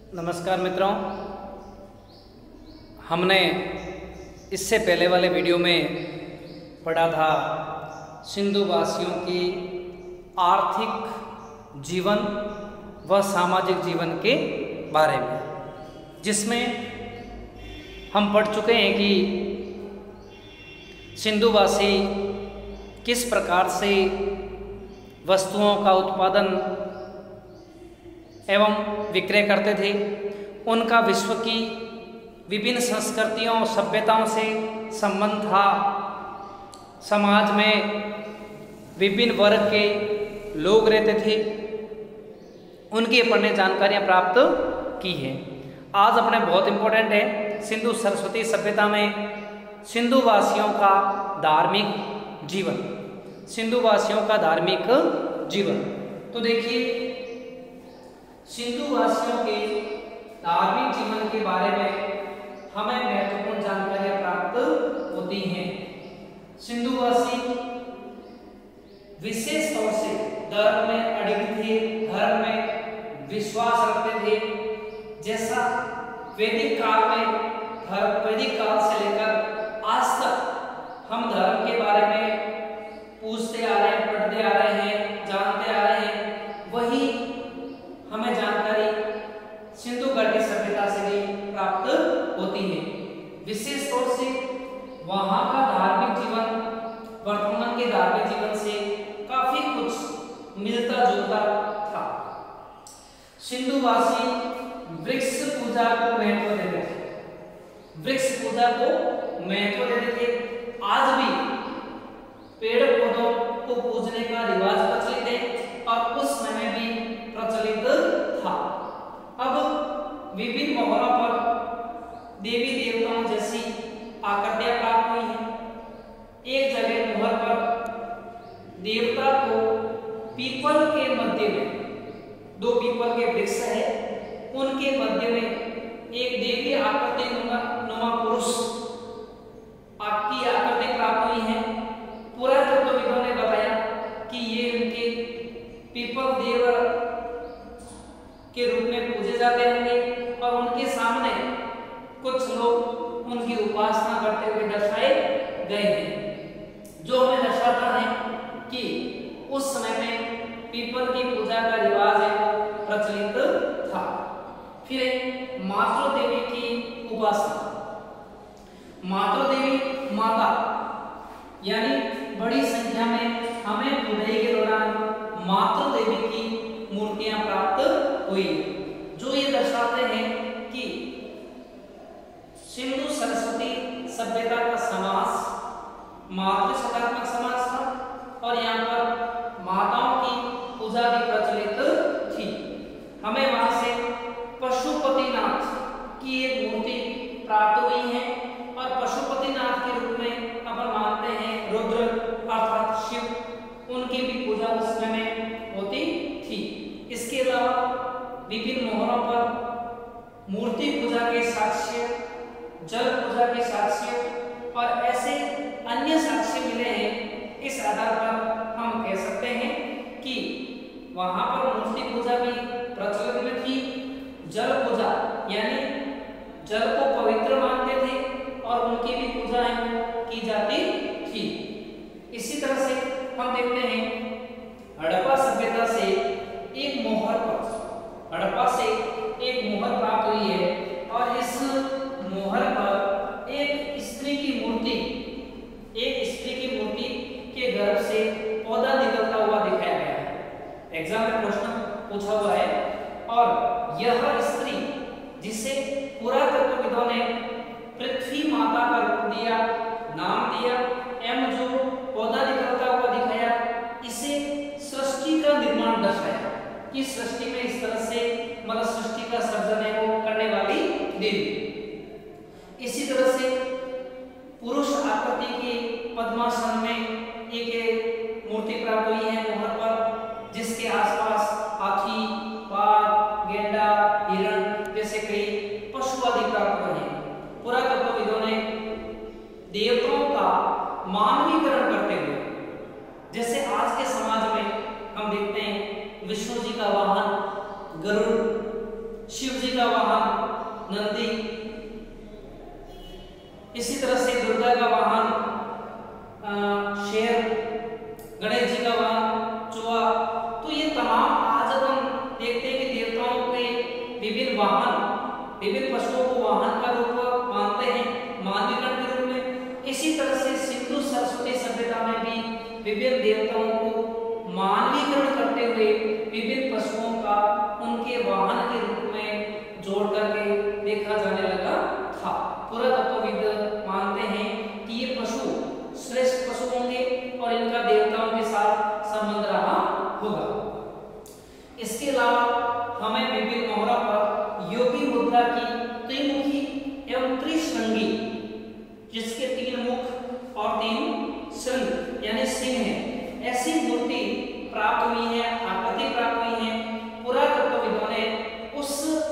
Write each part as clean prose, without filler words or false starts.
नमस्कार मित्रों, हमने इससे पहले वाले वीडियो में पढ़ा था सिंधु वासियों की आर्थिक जीवन व सामाजिक जीवन के बारे में, जिसमें हम पढ़ चुके हैं कि सिंधुवासी किस प्रकार से वस्तुओं का उत्पादन एवं विक्रय करते थे। उनका विश्व की विभिन्न संस्कृतियों सभ्यताओं से संबंध था। समाज में विभिन्न वर्ग के लोग रहते थे, उनकी अपने जानकारियां प्राप्त की है। आज अपने बहुत इम्पोर्टेंट है सिंधु सरस्वती सभ्यता में सिंधुवासियों का धार्मिक जीवन। सिंधुवासियों का धार्मिक जीवन, तो देखिए सिंधुवासियों के धार्मिक जीवन के बारे में हमें महत्वपूर्ण जानकारियां प्राप्त होती हैं। सिंधुवासी विशेष तौर से धर्म में अडिग थे, धर्म में विश्वास रखते थे। जैसा वैदिक काल में वैदिक काल से लेकर आज तक हम धर्म के बारे में पूछते आ रहे हैं, पढ़ते आ रहे हैं, जानते आ रहे हैं, वही हमें जानकारी सिंधु घाटी सभ्यता से भी प्राप्त होती है। विशेष तौर से वहां का धार्मिक जीवन वर्तमान के धार्मिक जीवन से काफी कुछ मिलता जुलता था। सिंधुवासी वृक्ष पूजा को महत्व देते थे, वृक्ष पूजा को महत्व देते थे। आज भी पेड़ पौधों को पूजने का रिवाज प्रचलित है और उस समय भी प्रचलित था। अब विभिन्न मोहरों पर देवी देवताओं जैसी आकृतियां प्राप्त हुई हैं। एक जगह मोहर पर देवता को पीपल के मध्य में, दो पीपल के वृक्ष है, उनके मध्य में एक देवी आकृति नुमा पुरुष की आकृति प्राप्त हुई है। पुरातत्वविदों ने बताया कि ये उनके पीपल देव के रूप में पूजे जाते होंगे और उनके सामने कुछ लोग उनकी उपासना करते हुए दर्शाए गए हैं, जो हमें दर्शाता है कि उस समय में पीपल की पूजा का रिवाज है वो प्रचलित था। फिर मातृ देवी की उपासना, मातृ देवी माता यानी बड़ी संख्या में हमें खुदाई के दौरान मातृ देवी की मूर्तियां प्राप्त हुई, जो ये दर्शाते हैं कि सिंधु सरस्वती सभ्यता का समाज मातृसत्तात्मक समाज था और यहाँ पर माताओं की पूजा भी प्रचलित थी। हमें वहां से पशुपतिनाथ की एक मूर्ति प्राप्त हुई है और पशुपतिनाथ के रूप में अपन मानते हैं रुद्र अर्थात शिव, उनकी भी पूजा उस समय में होती थी। इसके अलावा विभिन्न मोहरों पर मूर्ति पूजा के साक्ष्य, जल पूजा के साक्ष्य और ऐसे अन्य साक्ष्य मिले हैं। इस आधार पर हम कह सकते हैं कि वहां पर मूर्ति पूजा भी प्रचलित में थी। जल पूजा यानी जल को पवित्र मानते थे और उनकी भी पूजा की जाती थी। इसी तरह से हम देखते हैं हड़प्पा सभ्यता से एक मोहर प्राप्त हुई है और इस मोहर पर एक स्त्री की मूर्ति के गर्भ से पौधा निकलता हुआ दिखाया गया है। एग्जाम में प्रश्न पूछा हुआ है और यह स्त्री, जिसे पुरातत्वविदों ने पृथ्वी माता का रूप दिया, नाम दिया एवं जो पौधा निकलता हुआ दिखाया, इसे सृष्टि का निर्माण दर्शाया कि सृष्टि में इस तरह से मतलब सृष्टि का सर्जन है वो करने वाली देवी। इसी तरह से पुरुष आकृति के पद्मासन में एक मूर्ति प्राप्त हुई है मोहर पर, जिसके आसपास हाथी, बाघ, गेंडा, हिरण जैसे कई पशु आदि प्राप्त हुए हैं। पुरातत्वविदों ने देवताओं का मानवीकरण करते हुए, जैसे आज के समाज में हम देखते हैं विष्णु जी का वाहन गरुड़, शिव जी का वाहन नंदी, इसी तरह से दुर्गा का वाहन शेर, गणेश जी का वाहन चूहा। तो ये तमाम आज हम देखते हैं कि देवताओं के विभिन्न वाहन, विभिन्न पशुओं को वाहन का रूप मानते हैं मानवीकरण के रूप में। इसी तरह से सिंधु सरस्वती सभ्यता में भी विभिन्न देवताओं को मानवीकरण करते हुए विभिन्न पशुओं का उनके वाहन के रूप में जोड़ करके देखा जाने लगा था। पुरातत्वविद मानते हैं कि ये पशु श्रेष्ठ पशु होंगे और इनका देवताओं के साथ संबंध रहा होगा। इसके अलावा हमें विभिन्न मोहरों पर योगी मुद्रा की त्रिमुखी एवं त्रिशृंगी, जिसके 3 मुख और 3 श्रृंग यानी सिंह है, ऐसी मूर्ति प्राप्त हुई है, आकृति प्राप्त हुई है। पुरातत्वविदों ने उस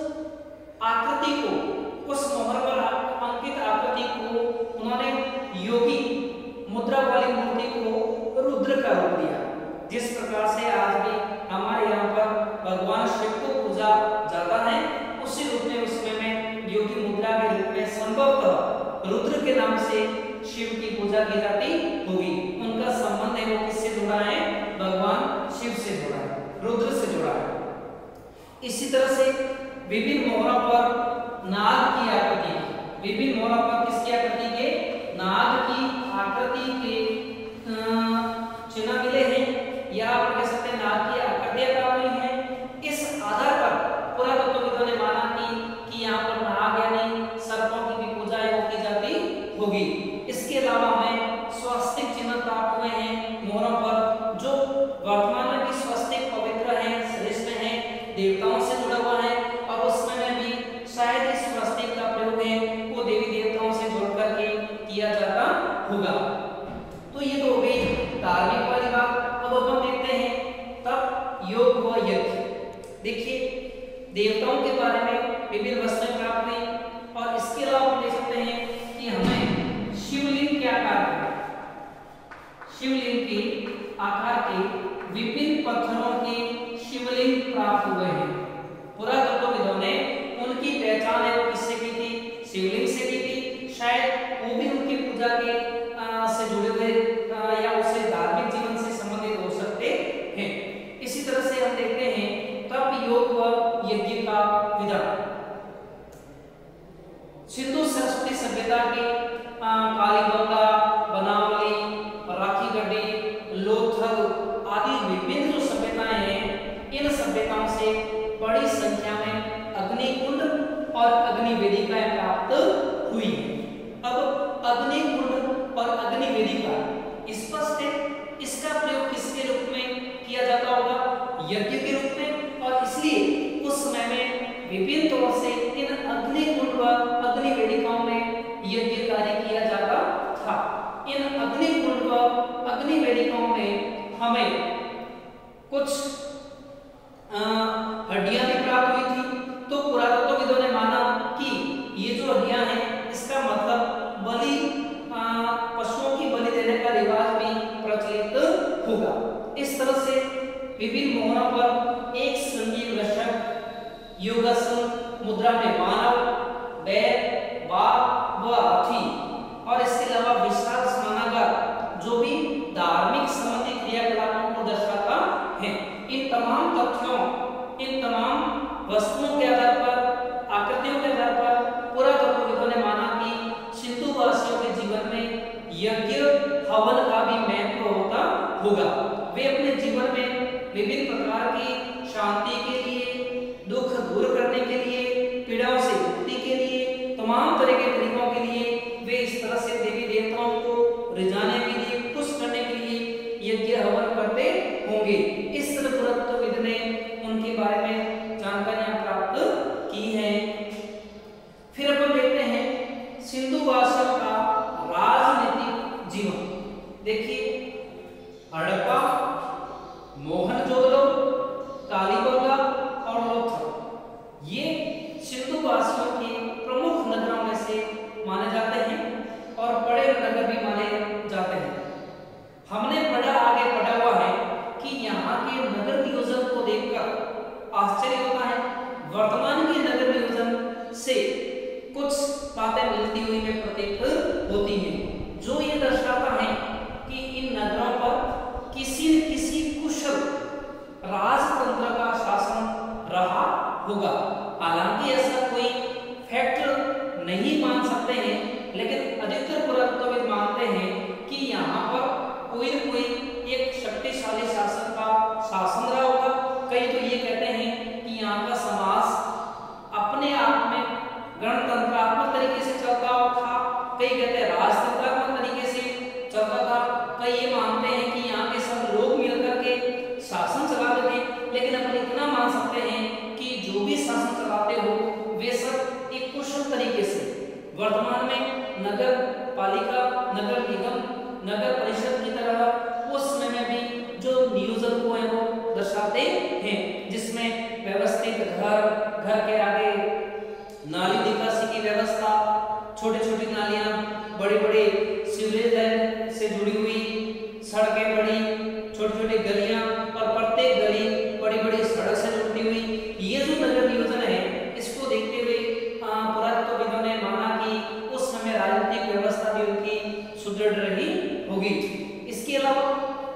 आकृति को, उस मोहर पर अंकित आकृति को उन्होंने योगी मुद्रा वाली मूर्ति को रुद्र का रूप दिया। जिस प्रकार से आज भी हमारे यहाँ पर भगवान शिव को पूजा जाता है, उसी रूप में उसमें में योगी मुद्रा के रूप में संभवतः रुद्र के नाम से शिव की पूजा की जाती होगी। उनका संबंध है वो किससे जुड़ा है? भगवान शिव से जुड़ा है, रुद्र से जुड़ा है। इसी तरह से विभिन्न मोहरों पर नाग की आकृति, विभिन्न मोहरों पर किसकी आकृति के? नाग की आकृति के चिन्ह मिले हैं, या आप कह सकते हैं नाग की आकृतियां प्राप्त हुई हैं। इस आधार पर पुरातत्वविदों ने माना कि यहाँ पर नाग यानी सर्पों की भी पूजा है वो की जाती होगी। इसके अलावा हमें स्वस्तिक चिन्ह प्राप्त हुए हैं मोहरों पर, जो वर्तमान में भी स्वस्तिक पवित्र है, श्रेष्ठ है, देवताओं से जुड़ा हुआ है, और उसमें में भी शायद इस स्वस्तिक का प्रयोग है वो देवी देवताओं से जोड़ करके किया जाता होगा। तो ये तो हो गई धार्मिक वाली बात। अब हम देखते हैं तप, योग व यज्ञ। देखिए देवताओं के बारे में विभिन्न वस्तुएं प्राप्त हुई, और इसके अलावा हम देख सकते हैं कि हमें शिवलिंग के आकार के, शिवलिंग के आकार के विभिन्न पत्थरों के शिवलिंग प्राप्त हुए हैं। पुरातत्वविदों ने उनकी पहचान है वो किससे की थी? शिवलिंग से की थी। शायद वो भी उनकी पूजा के से जुड़े हुए या उससे धार्मिक जीवन से संबंधित हो सकते हैं। इसी तरह से हम देखते हैं तप, योग व यज्ञ का विधान। सिंधु सरस्वती सभ्यता के कालीबंगा, बनावली, राखी गढ़ी, लोथल आदि विभिन्न जो सभ्यताएं हैं, इन सभ्यताओं से बड़ी संख्या में अग्निकुंड और अग्निवेदिकाएं प्राप्त हुई। अब अग्निकुंड और अग्निवेदिका स्पष्ट है, इसका प्रयोग किसके रूप में किया जाता होगा? यज्ञ के रूप में, और इसलिए उस समय में विभिन्न तौर से इन अग्निकुंड व अग्निवेदिकाओं में यज्ञ कार्य किया जाता था। इन अग्निकुंड व अग्निवेदिकाओं में हमें कुछ हड्डियां भी प्राप्त हुई थी। तो पुरातत्वविदों ने माना कि ये जो हड्डियां हैं, इसका मतलब बलि, पशुओं की बलि देने का रिवाज भी प्रचलित होगा। इस तरह से विभिन्न मोहरों पर एक श्रृंगी वृषभ, योगासन मुद्रा में मानव, बैल, बाघ व हाथी, और इसके अलावा विशाल स्नानागार जो भी धार्मिक संबंधी क्रियाकलापों को दर्शाता है। इन तमाम तथ्यों, इन तमाम वस्तुओं के आधार पर, आकृतियों के आधार पर पुरातत्वविदों ने माना कि सिंधु वासियों के जीवन में यज्ञ हवन का भी महत्व होता होगा। वे अपने जीवन में विभिन्न प्रकार की शांति के लिए, दुख दूर करने के लिए, पीड़ाओं से मुक्ति के लिए, तमाम तरह के तरीकों के लिए वे इस तरह से देवी देवताओं को रिझाने के लिए, खुश करने के लिए यज्ञ हवन करते होंगे। इस तरह पुरातत्वविद ने उनके बारे में जानकारियां प्राप्त से कुछ बातें मिलती हुई में प्रतीत होती हैं, जो ये दर्शाता है कि इन नगरों पर किसी न किसी कुशल राजतंत्र का शासन रहा होगा। हालांकि ऐसा कोई फैक्ट नहीं मान सकते हैं, लेकिन अधिकतर पुरातत्वविद मानते हैं कि यहाँ पर कोई न कोई एक शक्तिशाली शासन का शासन रहा होगा। कई तो ये कहते हैं कि यहाँ का समाज अपने आप में गणतंत्रात्मक तरीके से चलता था, कई कहते हैं राजतंत्रात्मक तरीके से चलता था, कई ये मानते हैं कि यहाँ के सब लोग मिलकर के शासन चलाते थे। लेकिन अपन इतना मान सकते हैं कि जो भी शासन चलाते हो वे सब एक कुशल तरीके से वर्तमान में नगर पालिका, नगर निगम, नगर परिषद की तरह उस समय में भी जो नियोजन को है वो दर्शाते हैं, जिसमें व्यवस्थित घर, घर के आगे नाली निकासी की व्यवस्था, छोटी छोटी नालियां, बड़े बड़े सीवरेज लाइन से जुड़ी हुई सड़कें, बड़ी छोटी छोटी गलियां और प्रत्येक गली बड़ी बड़ी सड़क से जुड़ी हुई, ये जो नगर नियोजन है इसको देखते हुए पुरातत्वविदों ने माना कि उस समय राजनीतिक व्यवस्था भी उनकी सुदृढ़ रही होगी। इसके अलावा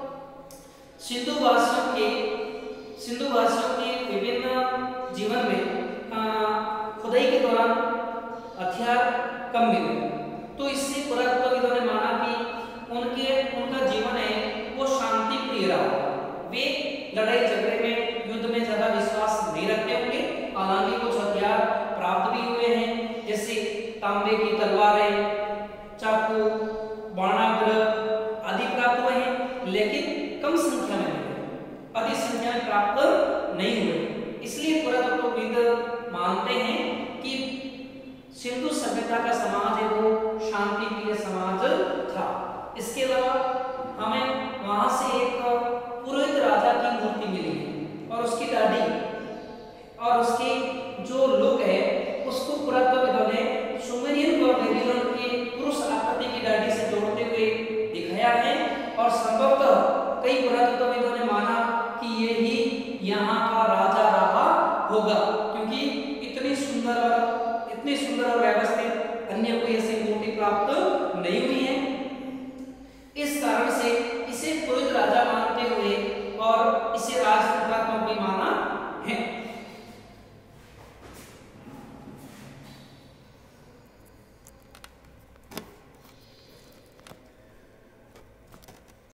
सिंधु वासियों के विभिन्न जीवन में खुदाई के दौरान हथियार कम मिले, तो इससे पुरातत्वविदों ने माना कि उनका जीवन है वो शांति प्रिय रहा। वे लड़ाई झगड़े में, युद्ध में ज्यादा विश्वास नहीं रखते होंगे। हालांकि कुछ हथियार प्राप्त भी हुए हैं, जैसे तांबे की तलवारें, चाकू, बाणाग्र आदि प्राप्त हुए हैं, लेकिन कम संख्या में हुए, अधिक संख्या में प्राप्त नहीं हुए। इसलिए पुरातत्वविद मानते हैं कि सिंधु सभ्यता का समाज है वो शांति प्रिय समाज था। इसके अलावा हमें वहां से एक पुरोहित राजा की मूर्ति मिली है और उसकी दाढ़ी और उसकी जो लुक है उसको पुरातत्वविदों ने सुमेरियन और बेबीलोन के पुरुष आकृति की दाढ़ी से जोड़ते हुए दिखाया है। और संभवतः कई पुरातत्वविदों ने माना कि ये ही यहाँ का राजा रहा होगा, क्योंकि इतनी सुंदर और व्यवस्थित अन्य कोई ऐसी मूर्ति प्राप्त नहीं हुई है। इस कारण से इसे पुरोहित राजा मानते हुए और इसे राज